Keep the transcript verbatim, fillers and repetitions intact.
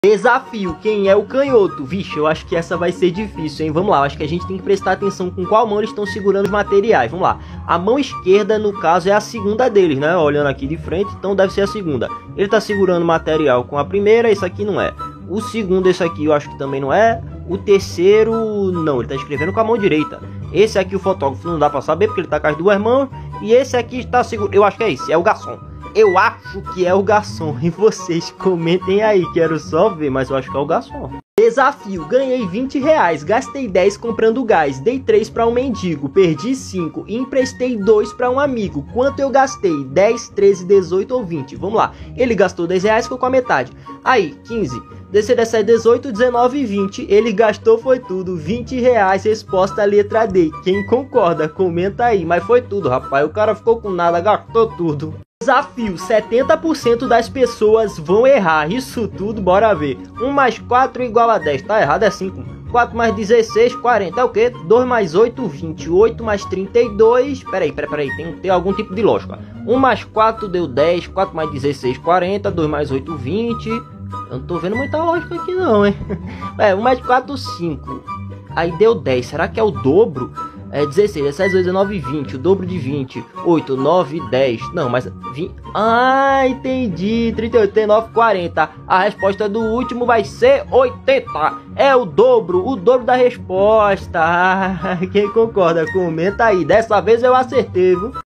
Desafio, quem é o canhoto? Vixe, eu acho que essa vai ser difícil, hein? Vamos lá, eu acho que a gente tem que prestar atenção com qual mão eles estão segurando os materiais. Vamos lá, a mão esquerda, no caso, é a segunda deles, né? Olhando aqui de frente, então deve ser a segunda. Ele tá segurando o material com a primeira, esse aqui não é. O segundo, esse aqui, eu acho que também não é. O terceiro, não, ele tá escrevendo com a mão direita. Esse aqui, o fotógrafo, não dá pra saber, porque ele tá com as duas mãos. E esse aqui está segurando, eu acho que é esse, é o garçom. Eu acho que é o garçom. E vocês comentem aí, quero só ver, mas eu acho que é o garçom. Desafio, ganhei vinte reais, gastei dez comprando gás, dei três para um mendigo, perdi cinco e emprestei dois para um amigo. Quanto eu gastei? dez, treze, dezoito ou vinte? Vamos lá, ele gastou dez reais, ficou com a metade. Aí, quinze, dezesseis, dezessete, dezoito, dezenove e vinte. Ele gastou foi tudo, vinte reais, resposta letra D. Quem concorda, comenta aí. Mas foi tudo, rapaz, o cara ficou com nada, gastou tudo. Desafio, setenta por cento das pessoas vão errar, isso tudo, bora ver. um mais quatro igual a dez, tá errado, é cinco. quatro mais dezesseis, quarenta, é o quê? dois mais oito, vinte. oito mais trinta e dois, peraí, peraí, peraí, tem que ter algum tipo de lógica. um mais quatro deu dez, quatro mais dezesseis, quarenta, dois mais oito, vinte. Eu não tô vendo muita lógica aqui não, hein. É, um mais quatro, cinco. Aí deu dez, será que é o dobro? É dezesseis, dezessete, dezenove, vinte, o dobro de vinte, oito, nove, dez, não, mas vinte, ah, entendi, trinta e oito, trinta e nove, quarenta, a resposta do último vai ser oitenta, é o dobro, o dobro da resposta, quem concorda, comenta aí, dessa vez eu acertei, viu?